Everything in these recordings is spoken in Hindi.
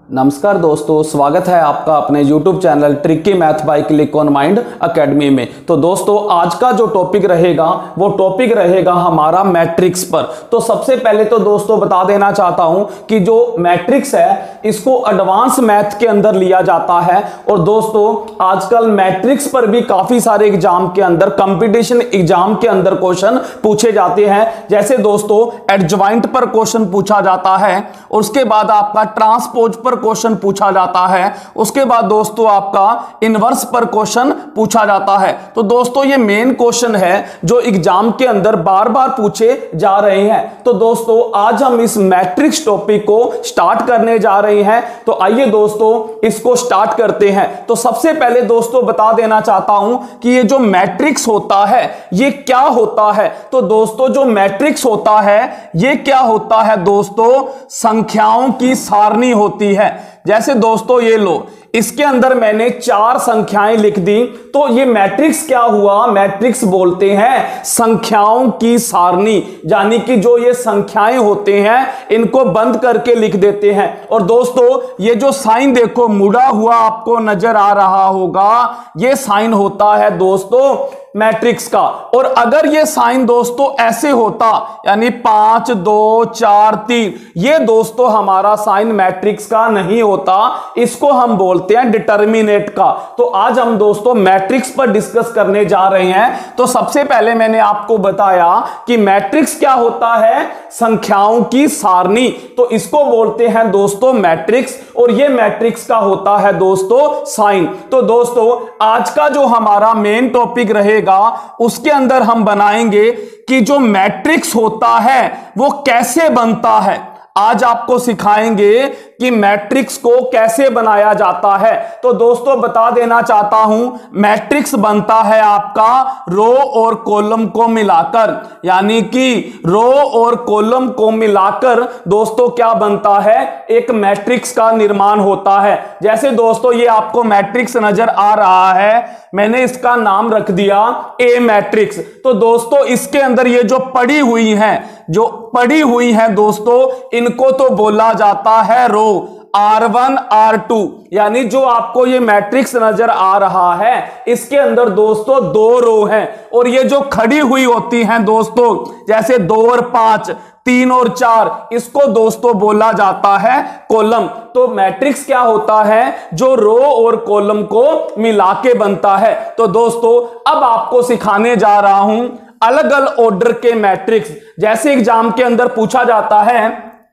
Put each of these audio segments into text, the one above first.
नमस्कार दोस्तों, स्वागत है आपका अपने YouTube channel tricky math by click on mind academy में। तो दोस्तों आज का जो टॉपिक रहेगा वो टॉपिक रहेगा हमारा मैट्रिक्स पर। तो सबसे पहले तो दोस्तों बता देना चाहता हूं कि जो मैट्रिक्स है इसको एडवांस मैथ के अंदर लिया जाता है। और दोस्तों आजकल मैट्रिक्स पर भी काफी सारे एग्जाम के अंदर, कंपटीशन एग्जाम के अंदर क्वेश्चन पूछे जाते हैं। जैसे दोस्तों एडजॉइंट पर क्वेश्चन पूछा जाता है, उसके बाद आपका ट्रांसपोज पर क्वेश्चन पूछा जाता है, उसके बाद दोस्तों आपका इनवर्स पर क्वेश्चन पूछा जाता है। तो दोस्तों ये मेन क्वेश्चन है जो एग्जाम के अंदर बार बार पूछे जा रहे हैं। तो दोस्तों आज हम इस मैट्रिक्स टॉपिक को स्टार्ट करने जा रहे हैं। तो आइए दोस्तों इसको स्टार्ट करते हैं। तो सबसे पहले दोस्तों बता देना चाहता हूं कि ये जो मैट्रिक्स होता है ये क्या होता है। तो दोस्तों जो मैट्रिक्स होता है ये क्या होता है दोस्तों, संख्याओं की सारणी होती है। जैसे दोस्तों ये लो, इसके अंदर मैंने 4 संख्याएं लिख दी, तो ये मैट्रिक्स क्या हुआ, मैट्रिक्स बोलते हैं संख्याओं की सारणी। यानी कि जो ये संख्याएं होते हैं इनको बंद करके लिख देते हैं। और दोस्तों ये जो साइन देखो मुड़ा हुआ आपको नजर आ रहा होगा, ये साइन होता है दोस्तों मैट्रिक्स का। और अगर ये साइन दोस्तों ऐसे होता, यानी 5 2 4 3, ये दोस्तों हमारा साइन मैट्रिक्स का नहीं होता, इसको हम बोलते हैं डिटर्मिनेट का। तो आज हम दोस्तों मैट्रिक्स पर डिस्कस करने जा रहे हैं। तो सबसे पहले मैंने आपको बताया कि मैट्रिक्स क्या होता है, संख्याओं की सारणी। तो इसको बोलते हैं दोस्तों मैट्रिक्स, और ये मैट्रिक्स का होता है दोस्तों साइन। तो दोस्तों आज का जो हमारा मेन टॉपिक रहेगा उसके अंदर हम बनाएंगे कि जो मैट्रिक्स होता है वो कैसे बनता है। आज आपको सिखाएंगे कि मैट्रिक्स को कैसे बनाया जाता है। तो दोस्तों बता देना चाहता हूं, मैट्रिक्स बनता है आपका रो और कॉलम को मिलाकर। यानी कि रो और कॉलम को मिलाकर दोस्तों क्या बनता है, एक मैट्रिक्स का निर्माण होता है। जैसे दोस्तों ये आपको मैट्रिक्स नजर आ रहा है, मैंने इसका नाम रख दिया ए मैट्रिक्स। तो दोस्तों इसके अंदर ये जो पड़ी हुई है दोस्तों, इनको तो बोला जाता है रो, R1 R2। यानी जो आपको ये मैट्रिक्स नजर आ रहा है इसके अंदर दोस्तों 2 रो हैं, और ये जो खड़ी हुई होती हैं दोस्तों, जैसे 2 और 5, 3 और 4, इसको दोस्तों बोला जाता है कॉलम। तो मैट्रिक्स क्या होता है, जो रो और कॉलम को मिला के बनता है। तो दोस्तों अब आपको सिखाने जा रहा हूं अलग अलग ऑर्डर के मैट्रिक्स। जैसे एग्जाम के अंदर पूछा जाता है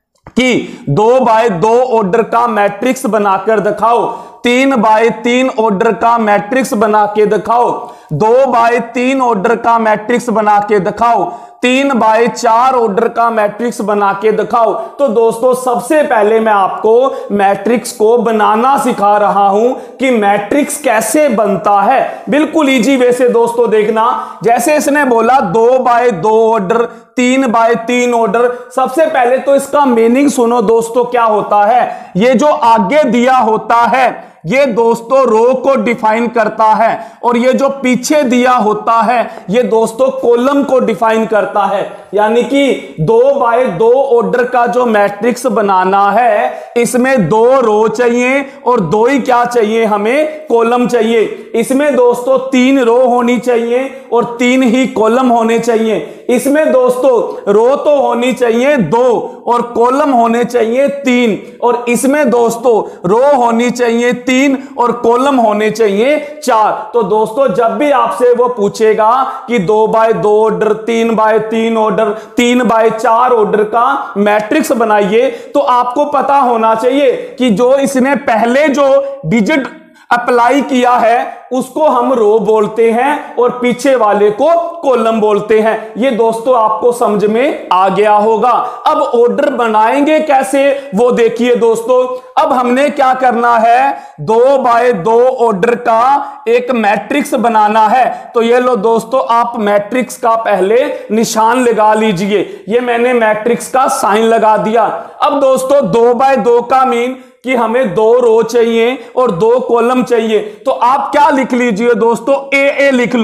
कि 2 बाय 2 ऑर्डर का मैट्रिक्स बनाकर दिखाओ, 3 बाय 3 ऑर्डर का मैट्रिक्स बना के दिखाओ, 2 बाय 3 ऑर्डर का मैट्रिक्स बना के दिखाओ, 3 बाय 4 ऑर्डर का मैट्रिक्स बना के दिखाओ। तो दोस्तों सबसे पहले मैं आपको मैट्रिक्स को बनाना सिखा रहा हूं कि मैट्रिक्स कैसे बनता है। बिल्कुल इजी वे से दोस्तों देखना। जैसे इसने बोला 2 बाय 2 ऑर्डर, 3 बाय 3 ऑर्डर। सबसे पहले तो इसका मीनिंग सुनो दोस्तों क्या होता है। ये जो आगे दिया होता है ये दोस्तों रो को डिफाइन करता है, और ये जो पीछे दिया होता है ये दोस्तों कॉलम को डिफाइन करता है। यानी कि 2 बाय 2 ऑर्डर का जो मैट्रिक्स बनाना है इसमें 2 रो चाहिए और 2 ही क्या चाहिए, हमें कॉलम चाहिए। इसमें दोस्तों 3 रो होनी चाहिए और 3 ही कॉलम होने चाहिए। इसमें दोस्तों रो तो होनी चाहिए 2 और कॉलम होने चाहिए 3, और इसमें दोस्तों रो होनी चाहिए 3 और कॉलम होने चाहिए 4। तो दोस्तों जब भी आपसे वो पूछेगा कि 2 by 2 order, 3 by 3 order, 3 by 4 order का मैट्रिक्स बनाइए, तो आपको पता होना चाहिए कि जो इसने पहले जो डिजिट अप्लाई किया है उसको हम रो बोलते हैं और पीछे वाले को कॉलम बोलते हैं। ये दोस्तों आपको समझ में आ गया होगा। अब ऑर्डर बनाएंगे कैसे वो देखिए दोस्तों। अब हमने क्या करना है, 2 बाय 2 ऑर्डर का एक मैट्रिक्स बनाना है। तो ये लो दोस्तों, आप मैट्रिक्स का पहले निशान लगा लीजिए। ये मैंने मैट्रिक्स का साइन लगा दिया। अब दोस्तों 2 बाय 2 का मीन कि हमें 2 रो चाहिए और 2 कॉलम चाहिए। तो आप क्या लिख लीजिए दोस्तों, ए लिख लो।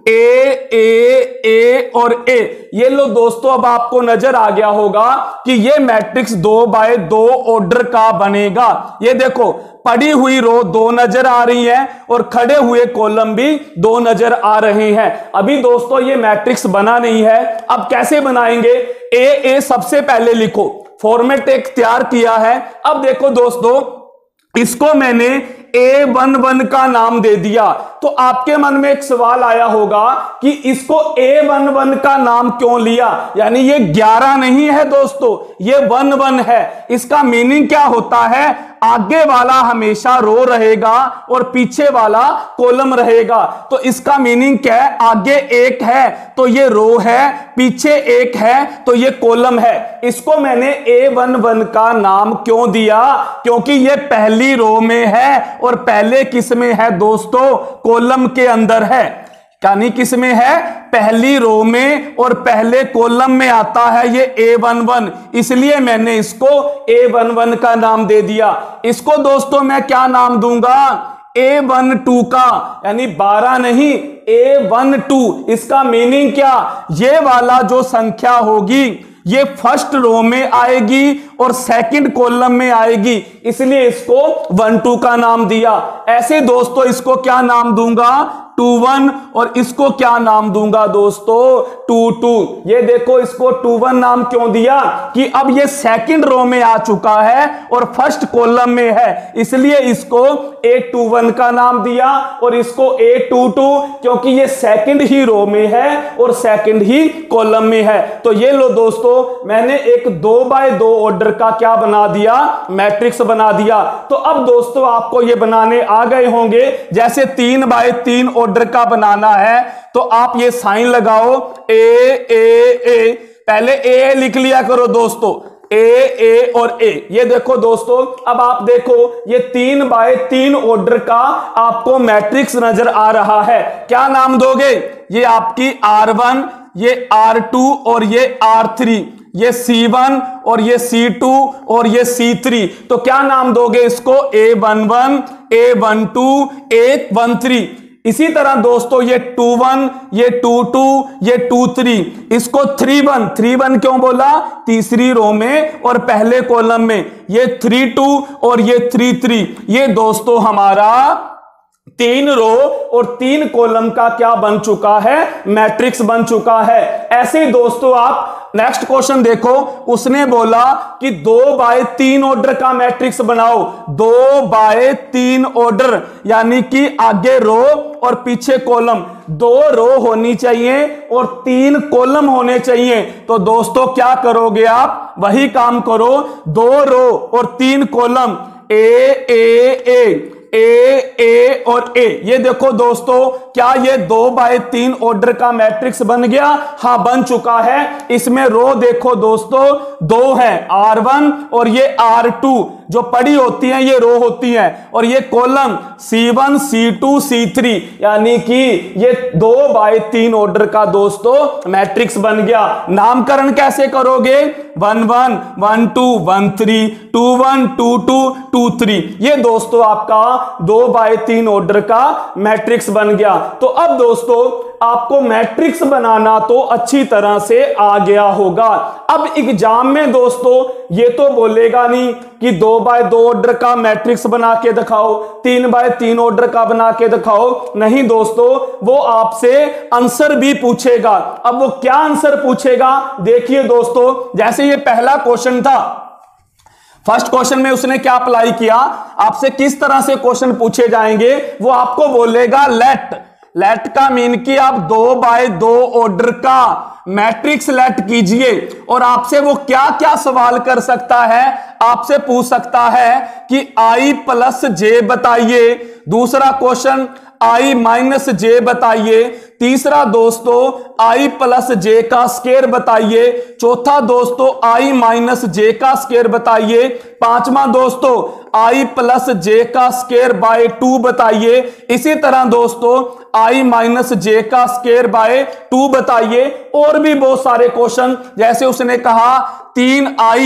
ए और ए। ये लो दोस्तों, अब आपको नजर आ गया होगा कि ये मैट्रिक्स 2x2 ऑर्डर का बनेगा। ये देखो, पड़ी हुई रो 2 नजर आ रही है और खड़े हुए कॉलम भी 2 नजर आ रहे हैं। अभी दोस्तों ये मैट्रिक्स बना नहीं है, अब कैसे बनाएंगे? ए सबसे पहले लिखो, फॉर्मेट एक तैयार किया है। अब देखो दोस्तों, इसको मैंने A11 का नाम दे दिया, तो आपके मन में एक सवाल आया होगा कि इसको A11 का नाम क्यों लिया, यानी ये 11 नहीं है दोस्तों, ये 11 है। इसका मीनिंग क्या होता है? आगे वाला हमेशा रो रहेगा और पीछे वाला कॉलम रहेगा। तो इसका मीनिंग क्या है? आगे 1 है तो ये रो है, पीछे 1 है तो ये कॉलम है। इसको मैंने A11 का नाम क्यों दिया? क्योंकि ये पहली रो में है और पहले किस में है दोस्तों? कॉलम के अंदर है। यानी किस में है? पहली रो में और पहले कॉलम में आता है ये A11, इसलिए मैंने इसको A11 का नाम दे दिया। इसको दोस्तों मैं क्या नाम दूंगा? A12 का, यानी 12 नहीं, A12। इसका मीनिंग क्या? ये वाला जो संख्या होगी ये फर्स्ट रो में आएगी और सेकंड कॉलम में आएगी, इसलिए इसको 12 का नाम दिया। ऐसे दोस्तों इसको क्या नाम दूंगा? 21। और इसको क्या नाम दूंगा दोस्तों? 22। ये देखो, इसको 21 नाम क्यों दिया? कि अब ये सेकंड रो में आ चुका है और फर्स्ट कॉलम में है, इसलिए इसको A21 का नाम दिया। और इसको A22 क्योंकि ये सेकंड ही रो में है और सेकंड ही कॉलम में है। तो ये लो दोस्तों, मैंने एक 2x2 ऑर्डर का क्या बना दिया? मैट्रिक्स बना दिया। तो अब दोस्तों आपको ये बनाने आ गए होंगे। जैसे 3x3 ऑर्डर का बनाना है तो आप ये साइन लगाओ, ए। पहले ए लिख लिया करो दोस्तों, ए और ए। ये देखो दोस्तों, अब आप देखो ये 3x3 ऑर्डर का आपको मैट्रिक्स नजर आ रहा है। क्या नाम दोगे? ये आपकी R1, ये R2 और ये R3, ये C1 और ये C2 और ये C3। तो क्या नाम दोगे इसको? A11, A12, A13। इसी तरह दोस्तों ये 21, ये 22, ये 23, इसको 31 क्यों बोला? तीसरी रो में और पहले कॉलम में। ये 32 और ये 33, ये दोस्तों हमारा 3 रो और 3 कॉलम का क्या बन चुका है? मैट्रिक्स बन चुका है। ऐसे दोस्तों आप नेक्स्ट क्वेश्चन देखो, उसने बोला कि 2x3 ऑर्डर का मैट्रिक्स बनाओ। 2x3 ऑर्डर यानी कि आगे रो और पीछे कॉलम, 2 रो होनी चाहिए और 3 कॉलम होने चाहिए। तो दोस्तों क्या करोगे आप? वही काम करो, 2 रो और 3 कॉलम, ए और ए। ये देखो दोस्तों, क्या ये 2x3 ऑर्डर का मैट्रिक्स बन गया? हाँ, बन चुका है। इसमें रो देखो दोस्तों 2 है, R1 और ये R2 जो पड़ी होती हैं ये रो होती हैं, और ये कॉलम C1, C2, C3, यानी कि ये 2x3 ऑर्डर का दोस्तों मैट्रिक्स बन गया। नामकरण कैसे करोगे? 1 1 1 2 1 3 2 1 2 2 2 3। ये दोस्तों आपका 2x3 ऑर्डर का मैट्रिक्स बन गया। तो अब दोस्तों आपको मैट्रिक्स बनाना तो अच्छी तरह से आ गया होगा। अब एग्जाम में दोस्तों ये तो बोलेगा नहीं कि 2x2 ऑर्डर का मैट्रिक्स बना के दिखाओ, 3x3 ऑर्डर का बना के दिखाओ। नहीं दोस्तों, वो आपसे आंसर भी पूछेगा। अब वो क्या आंसर पूछेगा देखिए दोस्तों। जैसे ये पहला क्वेश्चन था, फर्स्ट क्वेश्चन में उसने क्या अप्लाई किया, आपसे किस तरह से क्वेश्चन पूछे जाएंगे वो आपको बोलेगा लेट का मीन कि आप 2x2 ऑर्डर का मैट्रिक्स लेट कीजिए। और आपसे वो क्या क्या सवाल कर सकता है? आपसे पूछ सकता है कि I प्लस जे बताइए। दूसरा क्वेश्चन I माइनस जे बताइए। तीसरा दोस्तों I प्लस जे का स्क्वायर बताइए। चौथा दोस्तों I माइनस जे का स्क्वायर बताइए। पांचवा दोस्तों I प्लस जे का स्क्वायर बाय 2 बताइए। इसी तरह दोस्तों I माइनस जे का स्क्वायर बाय 2 बताइए। और भी बहुत सारे क्वेश्चन, जैसे उसने कहा 3I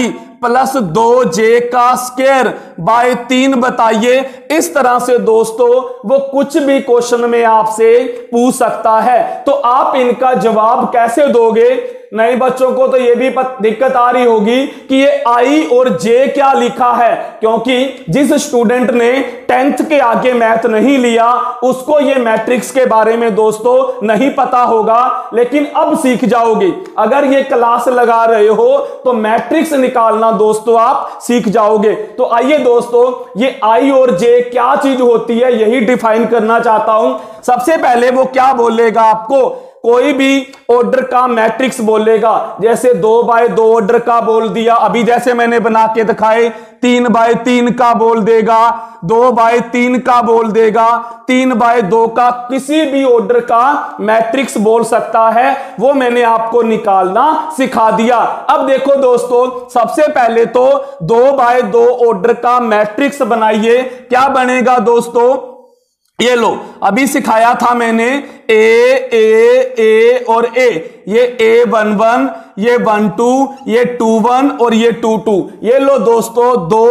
प्लस 2j का स्क्वायर बाय 3 बताइए। इस तरह से दोस्तों वो कुछ भी क्वेश्चन में आपसे पूछ सकता है। तो आप इनका जवाब कैसे दोगे? नए बच्चों को तो ये भी दिक्कत आ रही होगी कि ये आई और जे क्या लिखा है, क्योंकि जिस स्टूडेंट ने 10th के आगे मैथ नहीं लिया उसको ये मैट्रिक्स के बारे में दोस्तों नहीं पता होगा, लेकिन अब सीख जाओगे। अगर ये क्लास लगा रहे हो तो मैट्रिक्स निकालना दोस्तों आप सीख जाओगे। तो आइए दोस्तों, ये आई और जे क्या चीज होती है यही डिफाइन करना चाहता हूं। सबसे पहले वो क्या बोलेगा आपको, कोई भी ऑर्डर का मैट्रिक्स बोलेगा, जैसे 2x2 ऑर्डर का बोल दिया, अभी जैसे मैंने बना के दिखाए, 3x3 का बोल देगा, 2x3 का बोल देगा, 3x2 का किसी भी ऑर्डर का मैट्रिक्स बोल सकता है। वो मैंने आपको निकालना सिखा दिया। अब देखो दोस्तों, सबसे पहले तो 2x2 ऑर्डर का मैट्रिक्स बनाइए। क्या बनेगा दोस्तों, ये लो अभी सिखाया था मैंने, ए और ए, ये A11, ये 12, ये 21 और ये 22। ये लो दोस्तों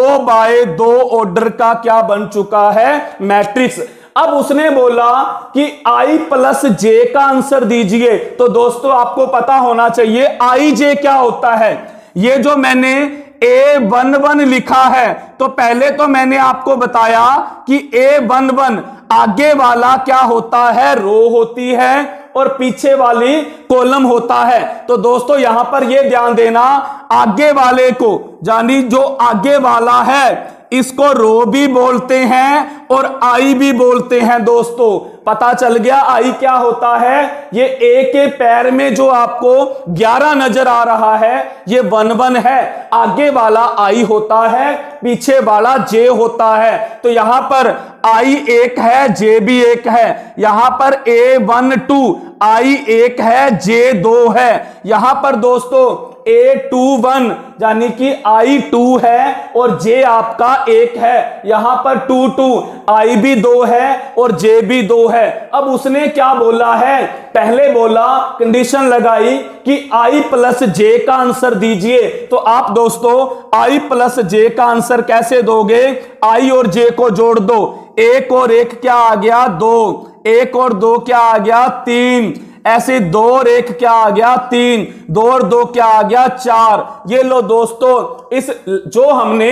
2x2 ऑर्डर का क्या बन चुका है, मैट्रिक्स। अब उसने बोला कि i प्लस जे का आंसर दीजिए। तो दोस्तों आपको पता होना चाहिए आई जे क्या होता है। ये जो मैंने A11 लिखा है, तो पहले तो मैंने आपको बताया कि A11 आगे वाला क्या होता है, रो होती है, और पीछे वाली कॉलम होता है। तो दोस्तों यहां पर यह ध्यान देना, आगे वाले को यानी जो आगे वाला है इसको रो भी बोलते हैं और आई भी बोलते हैं। दोस्तों पता चल गया आई क्या होता है। ये ए के पैर में जो आपको 11 नजर आ रहा है ये 11 है, आगे वाला आई होता है, पीछे वाला जे होता है। तो यहां पर आई एक है, जे भी एक है। यहां पर A12 आई एक है, जे 2 है। यहां पर दोस्तों A21 यानी कि आई 2 है और जे आपका 1 है। यहां पर 22 आई भी 2 है और जे भी 2 है। अब उसने क्या बोला है, पहले बोला, कंडीशन लगाई कि आई प्लस जे का आंसर दीजिए। तो आप दोस्तों आई प्लस जे का आंसर कैसे दोगे, आई और जे को जोड़ दो, 1 और 1 क्या आ गया, 2, 1 और 2 क्या आ गया, 3, ऐसे 2 और 1 क्या आ गया, 3, 2 और 2 क्या आ गया, 4। ये लो दोस्तों, इस जो हमने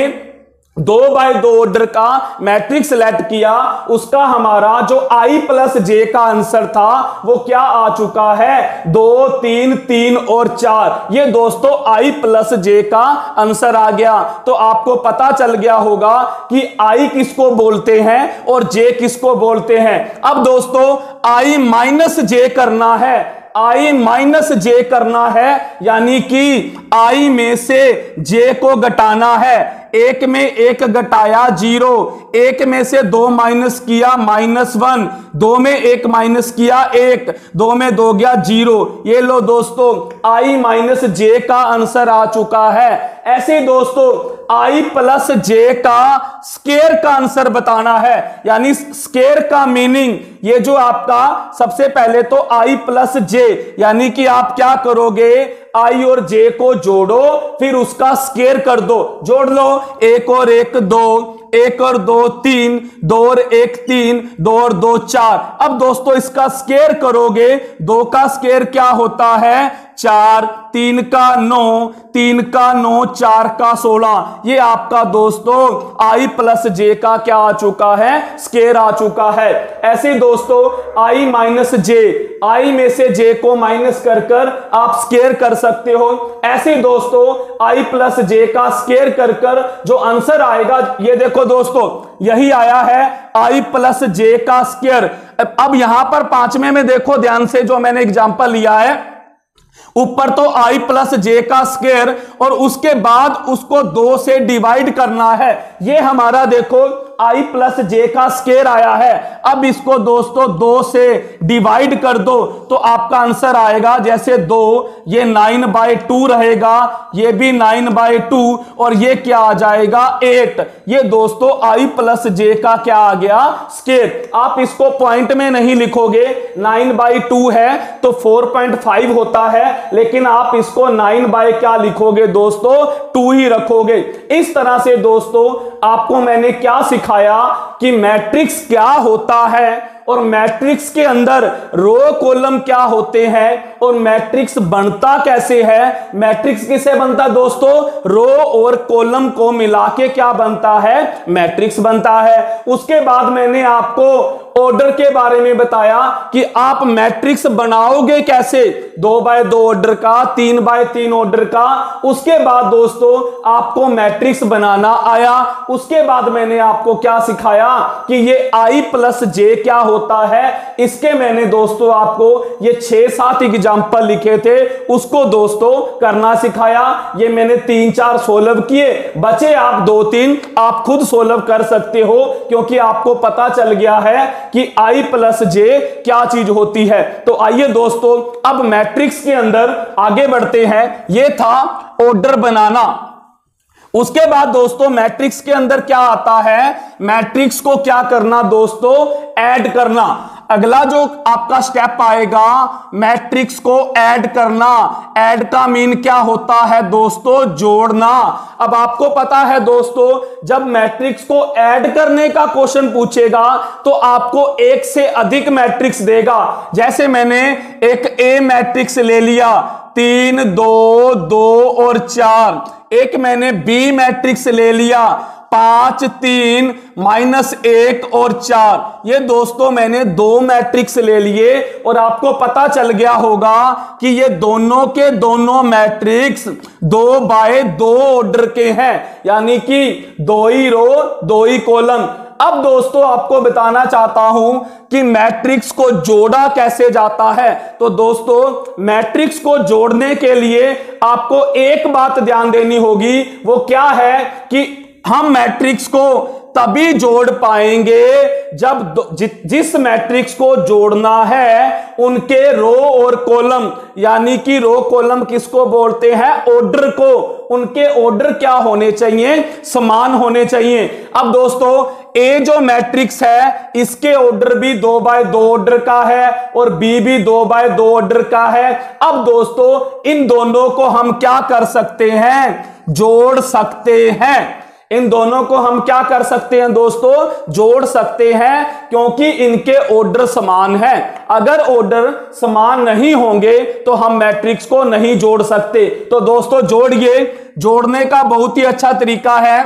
2x2 ऑर्डर का मैट्रिक्स सेलेक्ट किया उसका हमारा जो आई प्लस जे का आंसर था वो क्या आ चुका है, 2, 3, 3 और 4। ये दोस्तों आई प्लस जे का आंसर आ गया। तो आपको पता चल गया होगा कि आई किसको बोलते हैं और जे किसको बोलते हैं। अब दोस्तों आई माइनस जे करना है, आई माइनस जे करना है, यानी कि आई में से जे को घटाना है। 1 में 1 घटाया 0, 1 में से 2 माइनस किया -1, 2 में 1 माइनस किया 1, 2 में 2 गया 0। ये लो दोस्तों आई माइनस जे का आंसर आ चुका है। ऐसे दोस्तों आई प्लस जे का स्क्वायर का आंसर बताना है, यानी स्क्वायर का मीनिंग ये जो आपका सबसे पहले तो आई प्लस जे, यानी कि आप क्या करोगे, आई और जे को जोड़ो फिर उसका स्क्वायर कर दो। जोड़ लो, 1 और 1 2, 1 और 2 3, 2 और 1 3, 2 और 2 4। अब दोस्तों इसका स्क्वायर करोगे, 2 का स्क्वायर क्या होता है, 4, 3 का 9, 3 का 9, 4 का 16। ये आपका दोस्तों आई प्लस जे का क्या आ चुका है, स्क्वायर आ चुका है। ऐसे दोस्तों आई माइनस जे, आई में से जे को माइनस कर कर आप स्क्वायर कर सकते हो। ऐसे दोस्तों आई प्लस जे का स्क्वायर कर कर जो आंसर आएगा, ये देखो दोस्तों यही आया है आई प्लस जे का स्क्वायर। अब यहां पर 5वें में देखो ध्यान से, जो मैंने एग्जांपल लिया है, ऊपर तो आई प्लस जे का स्क्वायर और उसके बाद उसको 2 से डिवाइड करना है। ये हमारा देखो आई प्लस जे का स्क्वायर आया है। अब इसको दोस्तों 2 से डिवाइड कर दो तो आपका आंसर आएगा जैसे 2, ये 9/2 रहेगा, ये भी 9/2 और ये क्या आ जाएगा 8। ये दोस्तों आई प्लस जे का क्या आ गया स्क्वायर। आप इसको पॉइंट में नहीं लिखोगे, 9/2 है तो 4.5 होता है, लेकिन आप इसको 9 बाय क्या लिखोगे दोस्तों 2 ही रखोगे। इस तरह से दोस्तों आपको मैंने क्या सिखाया कि मैट्रिक्स क्या होता है और मैट्रिक्स के अंदर रो कॉलम क्या होते हैं और मैट्रिक्स बनता कैसे है। मैट्रिक्स किससे बनता है दोस्तों, रो और कॉलम को मिला के क्या बनता है, मैट्रिक्स बनता है। उसके बाद मैंने आपको ऑर्डर के बारे में बताया कि आप मैट्रिक्स बनाओगे कैसे, 2x2 ऑर्डर का, 3x3 ऑर्डर का। उसके बाद दोस्तों आपको मैट्रिक्स बनाना आया। उसके बाद मैंने आपको क्या सिखाया कि ये आई प्लस जे क्या होता है। इसके मैंने दोस्तों आपको ये 6-7 एग्जाम्पल लिखे थे, उसको दोस्तों करना सिखाया। ये मैंने 3-4 सोल्व किए, बचे आप 2-3 आप खुद सोल्व कर सकते हो, क्योंकि आपको पता चल गया है कि आई प्लस जे क्या चीज होती है। तो आइए दोस्तों अब मैट्रिक्स के अंदर आगे बढ़ते हैं। ये था ऑर्डर बनाना। उसके बाद दोस्तों मैट्रिक्स के अंदर क्या आता है, मैट्रिक्स को क्या करना दोस्तों, ऐड करना। अगला जो आपका स्टेप आएगा मैट्रिक्स को ऐड करना। ऐड का मीन क्या होता है दोस्तों, जोड़ना। अब आपको पता है दोस्तों जब मैट्रिक्स को ऐड करने का क्वेश्चन पूछेगा तो आपको एक से अधिक मैट्रिक्स देगा। जैसे मैंने एक ए मैट्रिक्स ले लिया, 3 2 2 और 4। एक मैंने बी मैट्रिक्स ले लिया, 5 3 -1 और 4। ये दोस्तों मैंने 2 मैट्रिक्स ले लिए और आपको पता चल गया होगा कि ये दोनों के दोनों मैट्रिक्स 2x2 ऑर्डर के हैं, यानी कि 2 ही रो 2 ही कॉलम। अब दोस्तों आपको बताना चाहता हूं कि मैट्रिक्स को जोड़ा कैसे जाता है। तो दोस्तों मैट्रिक्स को जोड़ने के लिए आपको एक बात ध्यान देनी होगी, वो क्या है कि हम मैट्रिक्स को तभी जोड़ पाएंगे जब जिस मैट्रिक्स को जोड़ना है उनके रो और कॉलम, यानी कि रो कॉलम किसको बोलते हैं, ऑर्डर को, उनके ऑर्डर क्या होने चाहिए, समान होने चाहिए। अब दोस्तों ए जो मैट्रिक्स है इसके ऑर्डर भी 2x2 ऑर्डर का है और बी भी 2x2 ऑर्डर का है। अब दोस्तों इन दोनों को हम क्या कर सकते हैं, जोड़ सकते हैं। इन दोनों को हम क्या कर सकते हैं दोस्तों, जोड़ सकते हैं, क्योंकि इनके ऑर्डर समान हैं। अगर ऑर्डर समान नहीं होंगे तो हम मैट्रिक्स को नहीं जोड़ सकते। तो दोस्तों जोड़िए, जोड़ने का बहुत ही अच्छा तरीका है।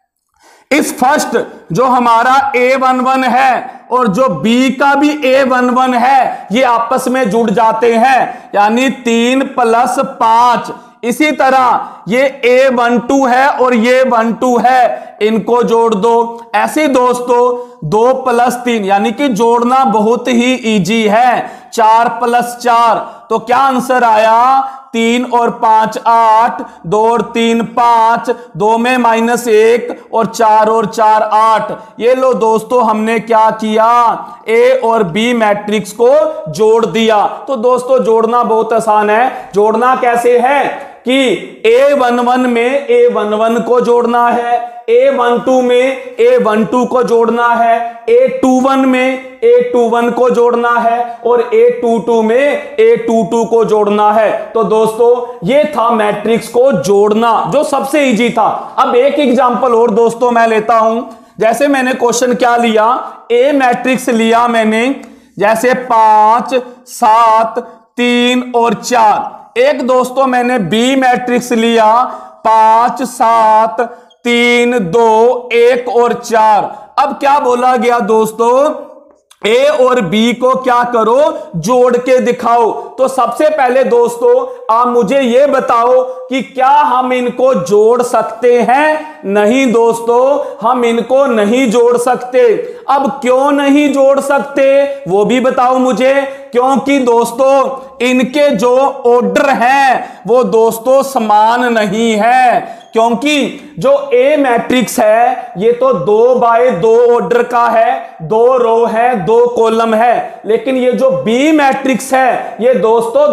इस फर्स्ट जो हमारा A11 है और जो B का भी A11 है ये आपस में जुड़ जाते हैं, यानी 3 + 5। इसी तरह ये A12 है और ये 12 है, इनको जोड़ दो। ऐसे दोस्तों 2 + 3, यानी कि जोड़ना बहुत ही इजी है। 4 + 4, तो क्या आंसर आया, 3 और 5 8, 2 और 3 5, 2 में -1 और 4 और 4 8। ये लो दोस्तों हमने क्या किया, ए और बी मैट्रिक्स को जोड़ दिया। तो दोस्तों जोड़ना बहुत आसान है। जोड़ना कैसे है कि A11 में A11 को जोड़ना है, A12 में A12 को जोड़ना है, A21 में A21 को जोड़ना है और A22 में A22 को जोड़ना है। तो दोस्तों ये था मैट्रिक्स को जोड़ना, जो सबसे इजी था। अब एक एग्जांपल और दोस्तों मैं लेता हूं। जैसे मैंने क्वेश्चन क्या लिया, ए मैट्रिक्स लिया मैंने, जैसे 5 7 3 और 4। एक दोस्तों मैंने बी मैट्रिक्स लिया, 5 7 3 2 1 और 4। अब क्या बोला गया दोस्तों, ए और बी को क्या करो, जोड़ के दिखाओ। तो सबसे पहले दोस्तों आप मुझे यह बताओ कि क्या हम इनको जोड़ सकते हैं। नहीं दोस्तों हम इनको नहीं जोड़ सकते। अब क्यों नहीं जोड़ सकते वो भी बताओ मुझे, क्योंकि दोस्तों इनके जो ऑर्डर हैं वो दोस्तों समान नहीं है, क्योंकि जो ए मैट्रिक्स है ये तो 2x2 ऑर्डर का है, 2 रो है 2 कॉलम है, लेकिन ये जो बी मैट्रिक्स है ये दोस्तों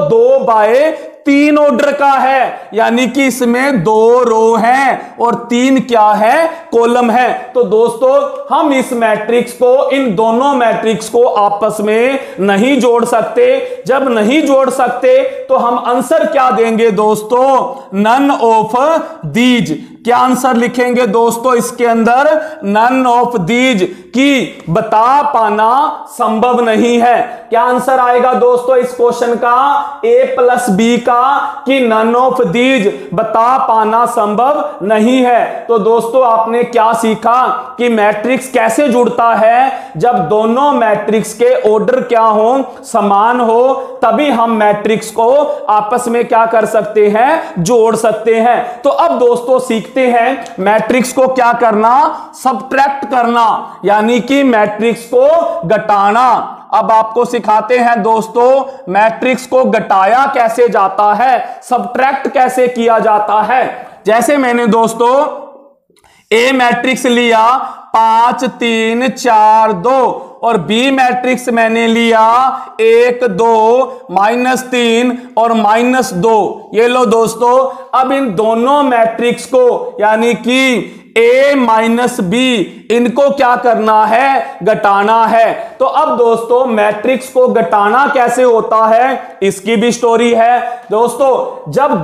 2x3 ऑर्डर का है, यानी कि इसमें 2 रो हैं और 3 क्या है, कॉलम है। तो दोस्तों हम इस मैट्रिक्स को, इन दोनों मैट्रिक्स को आपस में नहीं जोड़ सकते। जब नहीं जोड़ सकते तो हम आंसर क्या देंगे दोस्तों, नन ऑफ दीज। क्या आंसर लिखेंगे दोस्तों इसके अंदर, नन ऑफ दीज, कि बता पाना संभव नहीं है। क्या आंसर आएगा दोस्तों इस क्वेश्चन का, a+b का, कि नन ऑफ दीज, बता पाना संभव नहीं है। तो दोस्तों आपने क्या सीखा कि मैट्रिक्स कैसे जुड़ता है, जब दोनों मैट्रिक्स के ऑर्डर क्या हो, समान हो, तभी हम मैट्रिक्स को आपस में क्या कर सकते हैं, जोड़ सकते हैं। तो अब दोस्तों सीखते हैं मैट्रिक्स को क्या करना, सबट्रैक्ट करना, यानी कि मैट्रिक्स को घटाना। अब आपको सिखाते हैं दोस्तों मैट्रिक्स को घटाया कैसे जाता है, सबट्रैक्ट कैसे किया जाता है। जैसे मैंने दोस्तों ए मैट्रिक्स लिया 5 3 4 2 और बी मैट्रिक्स मैंने लिया 1 2 -3 और -2। ये लो दोस्तों, अब इन दोनों मैट्रिक्स को यानी कि a माइनस बी, इनको क्या करना है, घटाना है। तो अब दोस्तों मैट्रिक्स को घटाना कैसे होता है, इसकी भी स्टोरी है दोस्तों। जब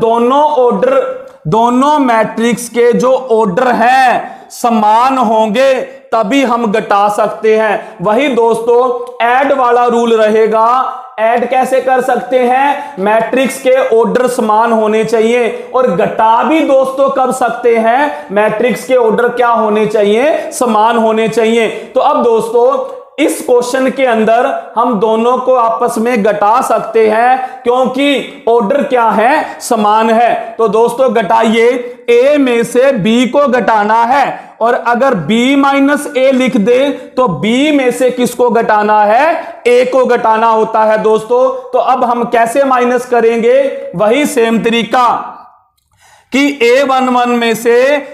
दोनों मैट्रिक्स के जो ऑर्डर हैं समान होंगे तभी हम घटा सकते हैं। वही दोस्तों ऐड वाला रूल रहेगा। ऐड कैसे कर सकते हैं, मैट्रिक्स के ऑर्डर समान होने चाहिए, और घटा भी दोस्तों कर सकते हैं, मैट्रिक्स के ऑर्डर क्या होने चाहिए, समान होने चाहिए। तो अब दोस्तों इस क्वेश्चन के अंदर हम दोनों को आपस में घटा सकते हैं, क्योंकि ऑर्डर क्या है, समान है। तो दोस्तों घटाइए, ए में से बी को घटाना है, और अगर b माइनस ए लिख दे तो b में से किसको घटाना है, a को घटाना होता है दोस्तों। तो अब हम कैसे माइनस करेंगे, वही सेम तरीका कि a11 में से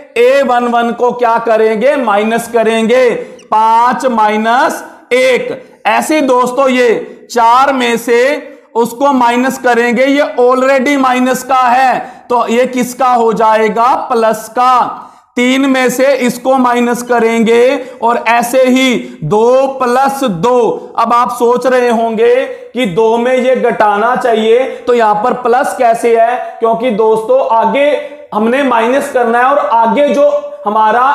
a11 को क्या करेंगे, माइनस करेंगे, 5 -1। ऐसे दोस्तों ये 4 में से उसको माइनस करेंगे, ये ऑलरेडी माइनस का है तो ये किसका हो जाएगा, प्लस का। 3 में से इसको माइनस करेंगे और ऐसे ही 2 + 2। अब आप सोच रहे होंगे कि 2 में ये घटाना चाहिए तो यहां पर प्लस कैसे है, क्योंकि दोस्तों आगे हमने माइनस करना है और आगे जो हमारा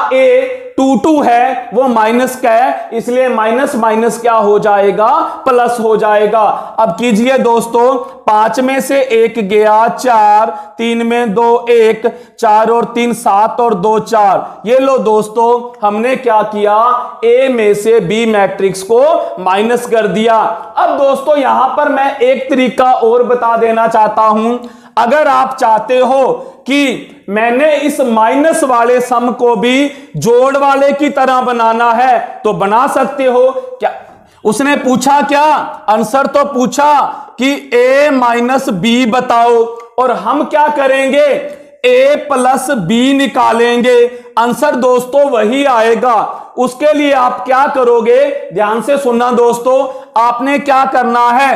a22 है वो माइनस का है, इसलिए माइनस माइनस क्या हो जाएगा, प्लस हो जाएगा। अब कीजिए दोस्तों, 5 में से 1 गया 4, 3 में 2 1, 4 और 3 7 और 2 4। ये लो दोस्तों हमने क्या किया, ए में से बी मैट्रिक्स को माइनस कर दिया। अब दोस्तों यहां पर मैं एक तरीका और बता देना चाहता हूं। अगर आप चाहते हो कि मैंने इस माइनस वाले सम को भी जोड़ वाले की तरह बनाना है तो बना सकते हो। क्या उसने पूछा, क्या आंसर तो पूछा कि a माइनस बी बताओ, और हम क्या करेंगे, a + b निकालेंगे, आंसर दोस्तों वही आएगा। उसके लिए आप क्या करोगे, ध्यान से सुनना दोस्तों, आपने क्या करना है,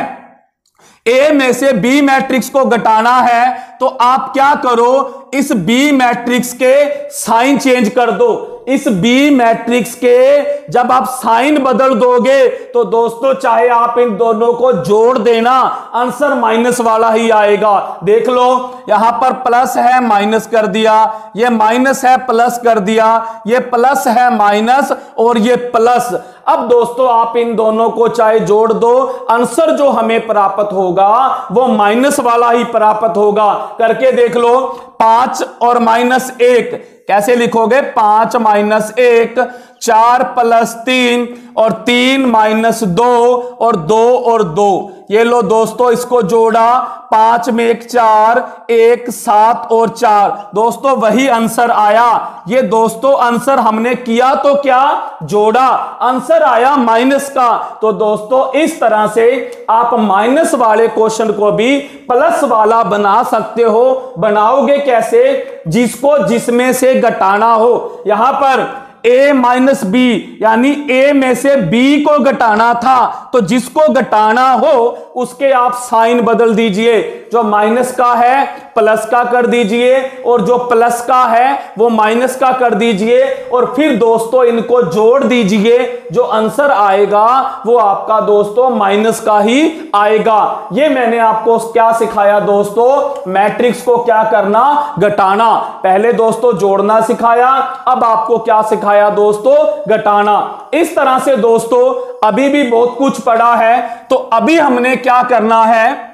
ए में से बी मैट्रिक्स को घटाना है तो आप क्या करो, इस बी मैट्रिक्स के साइन चेंज कर दो। इस बी मैट्रिक्स के जब आप साइन बदल दोगे तो दोस्तों चाहे आप इन दोनों को जोड़ देना, आंसर माइनस वाला ही आएगा। देख लो यहां पर प्लस है माइनस कर दिया, ये माइनस है प्लस कर दिया, ये प्लस है माइनस और ये प्लस। अब दोस्तों आप इन दोनों को चाहे जोड़ दो, आंसर जो हमें प्राप्त होगा वो माइनस वाला ही प्राप्त होगा। करके देख लो, 5 और -1 कैसे लिखोगे, 5 - 1, 4 + 3 और 3 माइनस 2 और 2 और 2। ये लो दोस्तों, इसको जोड़ा, 5 में 1 4, 1 7 और 4। दोस्तों वही आंसर आया। ये दोस्तों आंसर हमने किया तो क्या, जोड़ा, आंसर आया माइनस का। तो दोस्तों इस तरह से आप माइनस वाले क्वेश्चन को भी प्लस वाला बना सकते हो। बनाओगे कैसे, जिसको जिसमें से घटाना हो। यहां पर a माइनस बी, यानी a में से b को घटाना था, तो जिसको घटाना हो उसके आप साइन बदल दीजिए। जो माइनस का है प्लस का कर दीजिए, और जो प्लस का है वो माइनस का कर दीजिए, और फिर दोस्तों इनको जोड़ दीजिए। जो आंसर आएगा वो आपका दोस्तों माइनस का ही आएगा। ये मैंने आपको क्या सिखाया दोस्तों, मैट्रिक्स को क्या करना, घटाना। पहले दोस्तों जोड़ना सिखाया, अब आपको क्या सिखाया दोस्तों, घटाना। इस तरह से दोस्तों अभी भी बहुत कुछ पड़ा है। तो अभी हमने क्या करना है,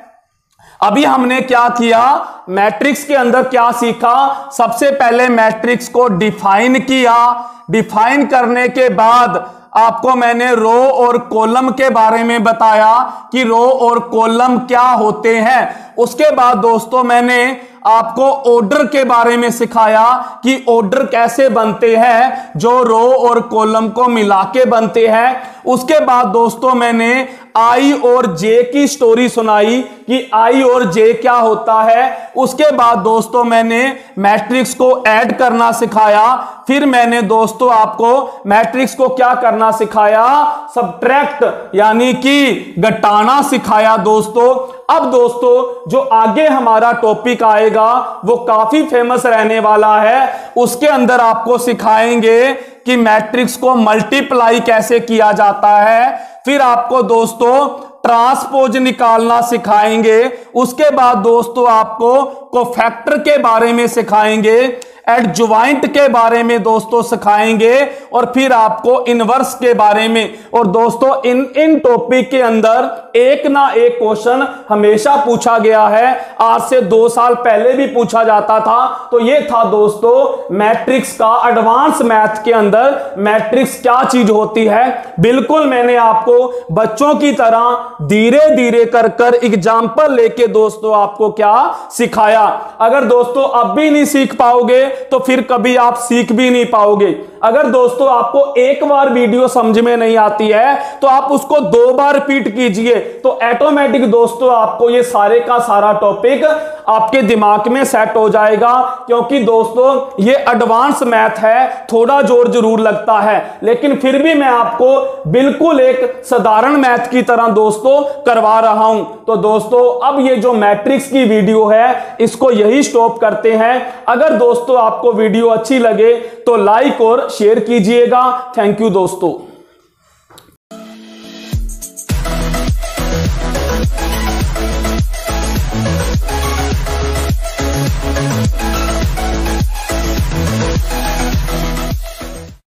अभी हमने क्या किया, मैट्रिक्स के अंदर क्या सीखा। सबसे पहले मैट्रिक्स को डिफाइन किया। डिफाइन करने के बाद आपको मैंने रो और कॉलम के बारे में बताया कि रो और कॉलम क्या होते हैं। उसके बाद दोस्तों मैंने आपको ऑर्डर के बारे में सिखाया कि ऑर्डर कैसे बनते हैं, जो रो और कॉलम को मिला के बनते हैं। उसके बाद दोस्तों मैंने आई और जे की स्टोरी सुनाई कि आई और जे क्या होता है। उसके बाद दोस्तों मैंने मैट्रिक्स को ऐड करना सिखाया। फिर मैंने दोस्तों आपको मैट्रिक्स को क्या करना सिखाया, सबट्रैक्ट यानी कि घटाना सिखाया दोस्तों। अब दोस्तों जो आगे हमारा टॉपिक आएगा वो काफी फेमस रहने वाला है। उसके अंदर आपको सिखाएंगे कि मैट्रिक्स को मल्टीप्लाई कैसे किया जाता है। फिर आपको दोस्तों ट्रांसपोज निकालना सिखाएंगे। उसके बाद दोस्तों आपको कोफैक्टर के बारे में सिखाएंगे, एडजॉइंट के बारे में दोस्तों सिखाएंगे, और फिर आपको इनवर्स के बारे में। और दोस्तों इन टॉपिक के अंदर एक ना एक क्वेश्चन हमेशा पूछा गया है। आज से 2 साल पहले भी पूछा जाता था। तो ये था दोस्तों मैट्रिक्स का एडवांस मैथ के अंदर मैट्रिक्स क्या चीज होती है। बिल्कुल मैंने आपको बच्चों की तरह धीरे धीरे कर कर एग्जाम्पल लेके दोस्तों आपको क्या सिखाया। अगर दोस्तों अब भी नहीं सीख पाओगे तो फिर कभी आप सीख भी नहीं पाओगे। अगर दोस्तों आपको एक बार वीडियो समझ में नहीं आती है तो आप उसको 2 बार रिपीट कीजिए, तो ऑटोमेटिक दोस्तों आपको ये सारे का सारा टॉपिक आपके दिमाग में सेट हो जाएगा। क्योंकि दोस्तों ये एडवांस मैथ है, थोड़ा जोर जरूर लगता है, लेकिन फिर भी मैं आपको बिल्कुल एक साधारण मैथ की तरह दोस्तों करवा रहा हूं। तो दोस्तों अब ये जो मैट्रिक्स की वीडियो है इसको यही स्टॉप करते हैं। अगर दोस्तों आपको वीडियो अच्छी लगे तो लाइक और शेयर कीजिएगा। थैंक यू दोस्तों।